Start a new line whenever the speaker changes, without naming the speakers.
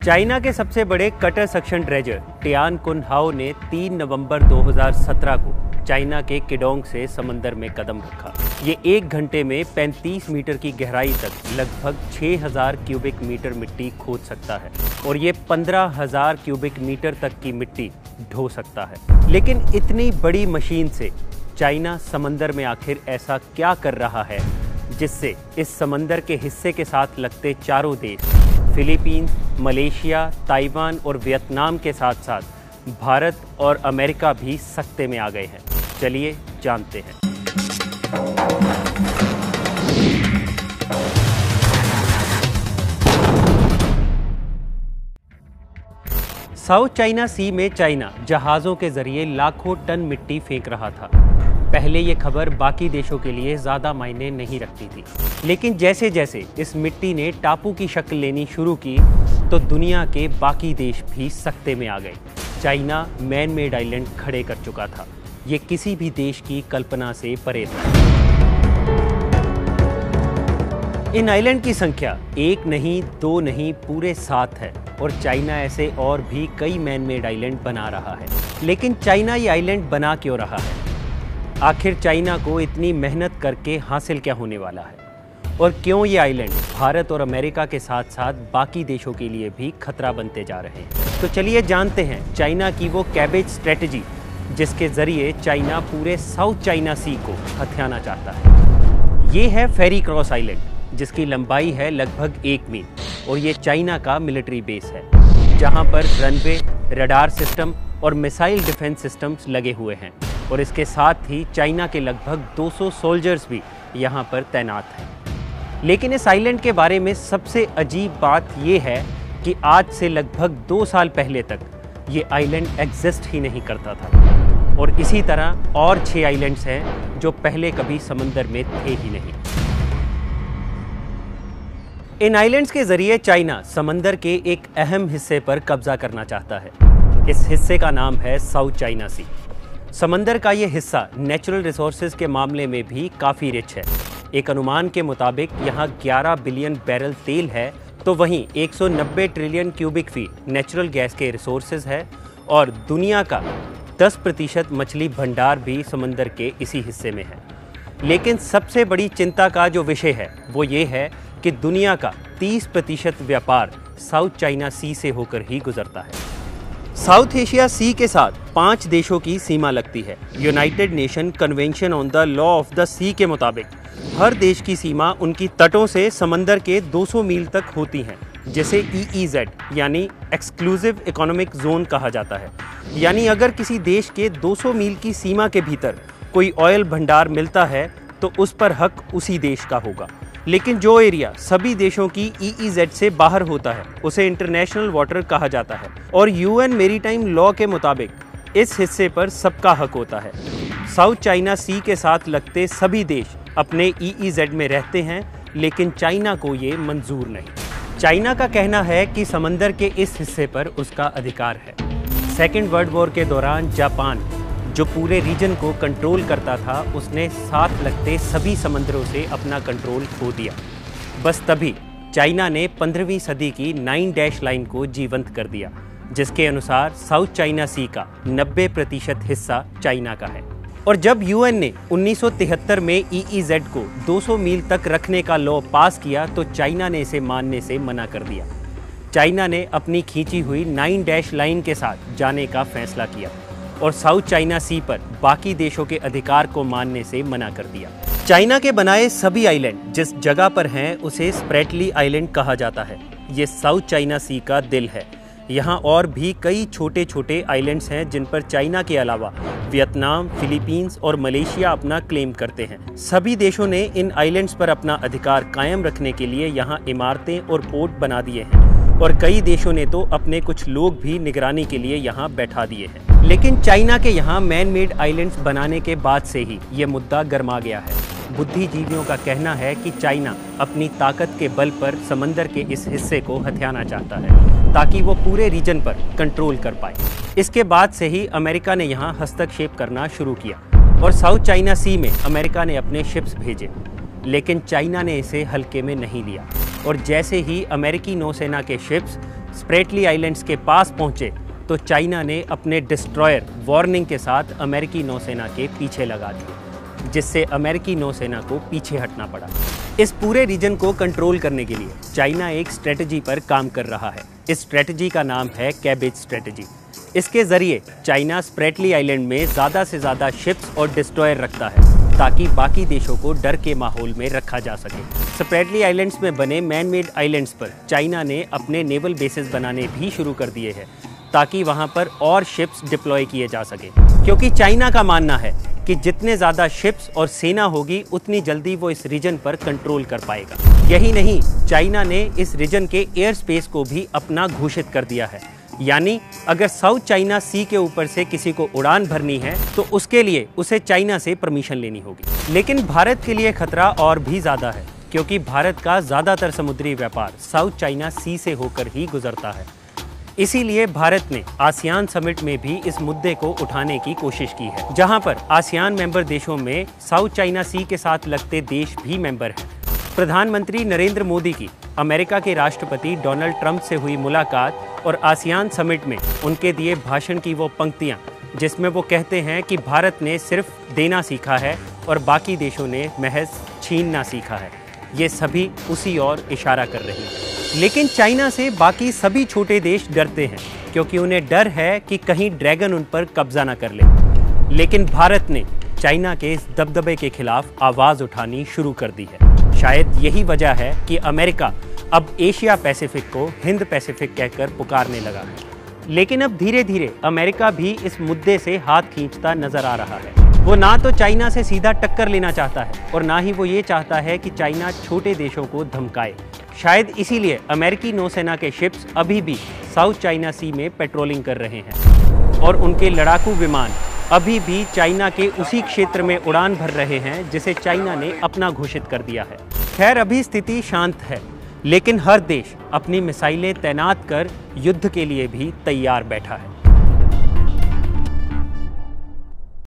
China के सबसे बड़े कटर सक्शन ड्रेजर टियानकुनहाओ ने 3 नवंबर 2017 को चाइना के केडोंग से समंदर में कदम रखा। ये 1 घंटे में 35 मीटर की गहराई तक लगभग 6000 क्यूबिक मीटर मिट्टी खोद सकता है और ये 15,000 क्यूबिक मीटर तक की मिट्टी ढो सकता है। लेकिन इतनी बड़ी मशीन से चाइना समंदर में आखिर ऐसा क्या कर रहा है जिससे इस समंदर के हिस्से के साथ लगते चारों देश फिलीपींस, मलेशिया, ताइवान और वियतनाम के साथ साथ भारत और अमेरिका भी सख्ते में आ गए हैं। चलिए जानते हैं। साउथ चाइना सी में चाइना जहाज़ों के जरिए लाखों टन मिट्टी फेंक रहा था। पहले ये खबर बाकी देशों के लिए ज़्यादा मायने नहीं रखती थी, लेकिन जैसे जैसे इस मिट्टी ने टापू की शक्ल लेनी शुरू की तो दुनिया के बाकी देश भी सख्ते में आ गए। चाइना मैन मेड आइलैंड खड़े कर चुका था। ये किसी भी देश की कल्पना से परे था। इन आइलैंड की संख्या 1 नहीं, 2 नहीं, पूरे 7 है और चाइना ऐसे और भी कई मैन मेड आइलैंड बना रहा है। लेकिन चाइना ये आइलैंड बना क्यों रहा है? आखिर चाइना को इतनी मेहनत करके हासिल क्या होने वाला है और क्यों ये आइलैंड भारत और अमेरिका के साथ साथ बाकी देशों के लिए भी खतरा बनते जा रहे हैं? तो चलिए जानते हैं चाइना की वो कैबेज स्ट्रेटजी जिसके जरिए चाइना पूरे साउथ चाइना सी को हथियाना चाहता है। ये है फेरी क्रॉस आइलैंड जिसकी लंबाई है लगभग 1 मील और ये चाइना का मिलिट्री बेस है जहाँ पर रनवे, रडार सिस्टम और मिसाइल डिफेंस सिस्टम्स लगे हुए हैं और इसके साथ ही चाइना के लगभग 200 सोल्जर्स भी यहाँ पर तैनात हैं। लेकिन इस आइलैंड के बारे में सबसे अजीब बात यह है कि आज से लगभग 2 साल पहले तक ये आइलैंड एग्जिस्ट ही नहीं करता था और इसी तरह और 6 आइलैंड्स हैं जो पहले कभी समंदर में थे ही नहीं। इन आइलैंड्स के जरिए चाइना समंदर के एक अहम हिस्से पर कब्जा करना चाहता है। इस हिस्से का नाम है साउथ चाइना सी। समंदर का ये हिस्सा नेचुरल रिसोर्सेज के मामले में भी काफ़ी रिच है। एक अनुमान के मुताबिक यहाँ 11 बिलियन बैरल तेल है तो वहीं 190 trillion cubic feet natural gas के रिसोर्सेज है और दुनिया का 10% मछली भंडार भी समंदर के इसी हिस्से में है। लेकिन सबसे बड़ी चिंता का जो विषय है वो ये है कि दुनिया का 30% व्यापार साउथ चाइना सी से होकर ही गुजरता है। साउथ एशिया सी के साथ 5 देशों की सीमा लगती है। United Nation Convention on the Law of the Sea के मुताबिक हर देश की सीमा उनकी तटों से समंदर के 200 मील तक होती हैं, जिसे EEZ यानी एक्सक्लूसिव इकोनॉमिक जोन कहा जाता है। यानी अगर किसी देश के 200 मील की सीमा के भीतर कोई ऑयल भंडार मिलता है तो उस पर हक उसी देश का होगा। लेकिन जो एरिया सभी देशों की EEZ से बाहर होता है उसे इंटरनेशनल वाटर कहा जाता है और UN मैरीटाइम लॉ के मुताबिक इस हिस्से पर सबका हक होता है। साउथ चाइना सी के साथ लगते सभी देश अपने EEZ में रहते हैं, लेकिन चाइना को ये मंजूर नहीं। चाइना का कहना है कि समंदर के इस हिस्से पर उसका अधिकार है। सेकेंड वर्ल्ड वॉर के दौरान जापान जो पूरे रीजन को कंट्रोल करता था उसने साथ लगते सभी समंदरों से अपना कंट्रोल खो दिया। बस तभी चाइना ने 15वीं सदी की 9 डैश लाइन को जीवंत कर दिया जिसके अनुसार साउथ चाइना सी का 90% हिस्सा चाइना का है। और जब UN ने 1973 में EEZ को 200 मील तक रखने का लॉ पास किया तो चाइना ने इसे मानने से मना कर दिया। चाइना ने अपनी खींची हुई 9 डैश लाइन के साथ जाने का फैसला किया और साउथ चाइना सी पर बाकी देशों के अधिकार को मानने से मना कर दिया। चाइना के बनाए सभी आइलैंड जिस जगह पर हैं उसे स्प्रेटली आइलैंड कहा जाता है। ये साउथ चाइना सी का दिल है। यहाँ और भी कई छोटे छोटे आइलैंड्स हैं जिन पर चाइना के अलावा वियतनाम, फिलीपींस और मलेशिया अपना क्लेम करते हैं। सभी देशों ने इन आइलैंड्स पर अपना अधिकार कायम रखने के लिए यहाँ इमारतें और पोर्ट बना दिए हैं और कई देशों ने तो अपने कुछ लोग भी निगरानी के लिए यहाँ बैठा दिए हैं। लेकिन चाइना के यहाँ मैन मेड आइलैंड्स बनाने के बाद से ही ये मुद्दा गर्मा गया है। बुद्धिजीवियों का कहना है कि चाइना अपनी ताकत के बल पर समंदर के इस हिस्से को हथियाना चाहता है ताकि वो पूरे रीजन पर कंट्रोल कर पाए। इसके बाद से ही अमेरिका ने यहाँ हस्तक्षेप करना शुरू किया और साउथ चाइना सी में अमेरिका ने अपने शिप्स भेजे। लेकिन चाइना ने इसे हल्के में नहीं लिया और जैसे ही अमेरिकी नौसेना के शिप्स स्प्रेटली आइलैंड्स के पास पहुंचे तो चाइना ने अपने डिस्ट्रॉयर वार्निंग के साथ अमेरिकी नौसेना के पीछे लगा दिए, जिससे अमेरिकी नौसेना को पीछे हटना पड़ा। इस पूरे रीजन को कंट्रोल करने के लिए चाइना एक स्ट्रेटजी पर काम कर रहा है। इस स्ट्रेटजी का नाम है कैबेज स्ट्रेटजी। इसके जरिए चाइना स्प्रेटली आइलैंड में ज़्यादा से ज़्यादा शिप्स और डिस्ट्रॉयर रखता है ताकि बाकी देशों को डर के माहौल में रखा जा सके। स्प्रेटली आइलैंड्स में बने मैन मेड आइलैंड्स पर चाइना ने अपने नेवल बेसेस बनाने भी शुरू कर दिए हैं ताकि वहां पर और शिप्स डिप्लॉय किए जा सके, क्योंकि चाइना का मानना है कि जितने ज़्यादा शिप्स और सेना होगी उतनी जल्दी वो इस रीजन पर कंट्रोल कर पाएगा। यही नहीं, चाइना ने इस रीजन के एयर स्पेस को भी अपना घोषित कर दिया है। यानी अगर साउथ चाइना सी के ऊपर से किसी को उड़ान भरनी है तो उसके लिए उसे चाइना से परमिशन लेनी होगी। लेकिन भारत के लिए खतरा और भी ज़्यादा है, क्योंकि भारत का ज़्यादातर समुद्री व्यापार साउथ चाइना सी से होकर ही गुजरता है। इसीलिए भारत ने आसियान समिट में भी इस मुद्दे को उठाने की कोशिश की है, जहां पर आसियान मेंबर देशों में साउथ चाइना सी के साथ लगते देश भी मेंबर हैं। प्रधानमंत्री नरेंद्र मोदी की अमेरिका के राष्ट्रपति डोनाल्ड ट्रंप से हुई मुलाकात और आसियान समिट में उनके दिए भाषण की वो पंक्तियां, जिसमें वो कहते हैं कि भारत ने सिर्फ देना सीखा है और बाकी देशों ने महज छीनना सीखा है, ये सभी उसी ओर इशारा कर रही हैं। लेकिन चाइना से बाकी सभी छोटे देश डरते हैं, क्योंकि उन्हें डर है कि कहीं ड्रैगन उन पर कब्जा न कर ले। लेकिन भारत ने चाइना के इस दबदबे के खिलाफ आवाज़ उठानी शुरू कर दी है। शायद यही वजह है कि अमेरिका अब एशिया पैसिफिक को हिंद पैसिफिक कहकर पुकारने लगा है। लेकिन अब धीरे धीरे अमेरिका भी इस मुद्दे से हाथ खींचता नजर आ रहा है। वो ना तो चाइना से सीधा टक्कर लेना चाहता है और ना ही वो ये चाहता है कि चाइना छोटे देशों को धमकाए। शायद इसीलिए अमेरिकी नौसेना के शिप्स अभी भी साउथ चाइना सी में पेट्रोलिंग कर रहे हैं और उनके लड़ाकू विमान अभी भी चाइना के उसी क्षेत्र में उड़ान भर रहे हैं जिसे चाइना ने अपना घोषित कर दिया है। खैर, अभी स्थिति शांत है, लेकिन हर देश अपनी मिसाइलें तैनात कर युद्ध के लिए भी तैयार बैठा है।